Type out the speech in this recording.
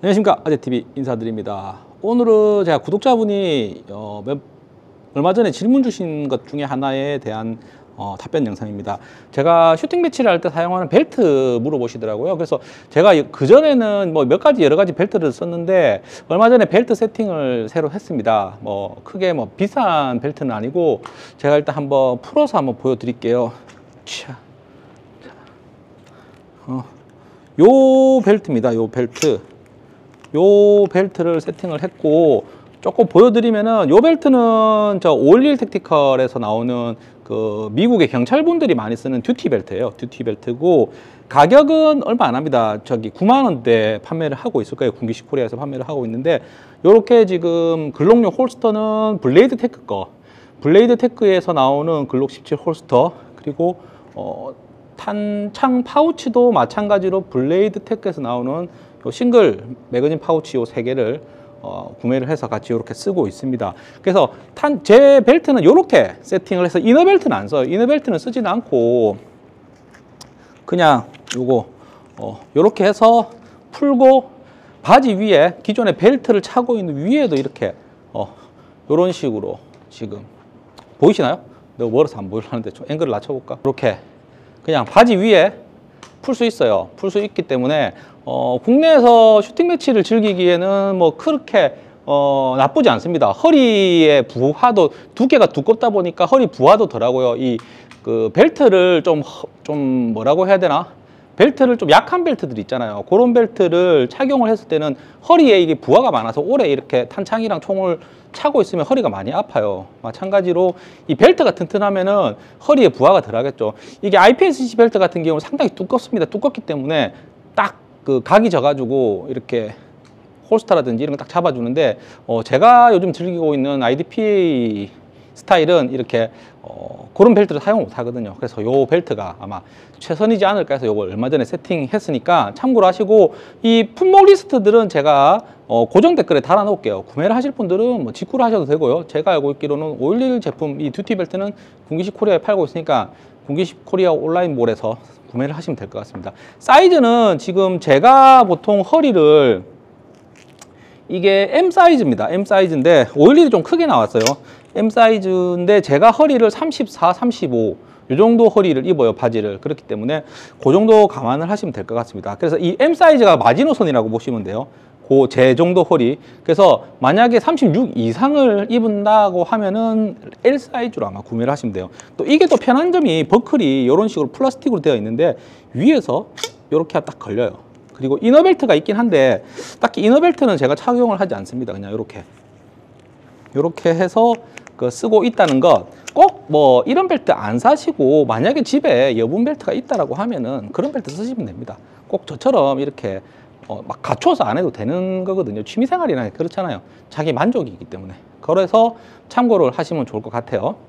안녕하십니까, 아재TV 인사드립니다. 오늘은 제가 구독자분이 얼마 전에 질문 주신 것 중에 하나에 대한 답변 영상입니다. 제가 슈팅 매치를 할 때 사용하는 벨트 물어보시더라고요. 그래서 제가 그전에는 뭐 몇 가지 여러 가지 벨트를 썼는데 얼마 전에 벨트 세팅을 새로 했습니다. 뭐 크게 뭐 비싼 벨트는 아니고 제가 일단 한번 풀어서 한번 보여드릴게요. 요 벨트입니다. 요 벨트. 요 벨트를 세팅을 했고, 조금 보여드리면은 요 벨트는 저 511 택티컬에서 나오는 그 미국의 경찰분들이 많이 쓰는 듀티 벨트예요. 듀티 벨트고, 가격은 얼마 안 합니다. 저기 9만 원대 판매를 하고 있을 거예요. 군기식 코리아에서 판매를 하고 있는데, 요렇게 지금 글록용 홀스터는 블레이드 테크 거, 블레이드 테크에서 나오는 글록 17 홀스터, 그리고 탄창 파우치도 마찬가지로 블레이드 테크에서 나오는 요 싱글 매거진 파우치 요 3개를 구매를 해서 같이 이렇게 쓰고 있습니다. 그래서 제 벨트는 이렇게 세팅을 해서 이너 벨트는 안 써요. 이너 벨트는 쓰지는 않고 그냥 요거 요렇게 해서 풀고 바지 위에 기존의 벨트를 차고 있는 위에도 이렇게 요런 식으로 지금 보이시나요? 너무 멀어서 안 보이려는데 좀 앵글을 낮춰볼까? 이렇게 그냥 바지 위에 풀 수 있어요. 풀 수 있기 때문에 국내에서 슈팅 매치를 즐기기에는 뭐 그렇게 나쁘지 않습니다. 허리의 부하도 두께가 두껍다 보니까 허리 부하도 덜하고요. 이 그 벨트를 좀 뭐라고 해야 되나? 벨트를 좀 약한 벨트들 있잖아요. 그런 벨트를 착용을 했을 때는 허리에 이게 부하가 많아서 오래 이렇게 탄창이랑 총을 차고 있으면 허리가 많이 아파요. 마찬가지로 이 벨트가 튼튼하면은 허리에 부하가 덜하겠죠. 이게 IPSC 벨트 같은 경우는 상당히 두껍습니다. 두껍기 때문에 딱 그 각이 져가지고 이렇게 홀스터라든지 이런 거 딱 잡아주는데 제가 요즘 즐기고 있는 IDPA 스타일은 이렇게 그런 벨트를 사용 못 하거든요. 그래서 요 벨트가 아마 최선이지 않을까 해서 요걸 얼마 전에 세팅했으니까 참고로 하시고, 이 품목 리스트들은 제가 고정 댓글에 달아 놓을게요. 구매를 하실 분들은 뭐 직구를 하셔도 되고요. 제가 알고 있기로는 511 제품 이 듀티 벨트는 군기식 코리아에 팔고 있으니까 군기식 코리아 온라인몰에서 구매를 하시면 될 것 같습니다. 사이즈는 지금 제가 보통 허리를 이게 M 사이즈입니다. M 사이즈인데 511이 좀 크게 나왔어요. M 사이즈인데 제가 허리를 34, 35 이 정도 허리를 입어요, 바지를. 그렇기 때문에 그 정도 감안을 하시면 될 것 같습니다. 그래서 이 M 사이즈가 마지노선이라고 보시면 돼요. 그 제 정도 허리. 그래서 만약에 36 이상을 입은다고 하면은 L 사이즈로 아마 구매를 하시면 돼요. 또 이게 또 편한 점이 버클이 이런 식으로 플라스틱으로 되어 있는데 위에서 이렇게 딱 걸려요. 그리고 이너벨트가 있긴 한데 딱히 이너벨트는 제가 착용을 하지 않습니다. 그냥 이렇게 해서 쓰고 있다는 것. 꼭 뭐 이런 벨트 안 사시고 만약에 집에 여분 벨트가 있다라고 하면은 그런 벨트 쓰시면 됩니다. 꼭 저처럼 이렇게 막 갖춰서 안 해도 되는 거거든요. 취미생활이나 그렇잖아요. 자기 만족이기 때문에. 그래서 참고를 하시면 좋을 것 같아요.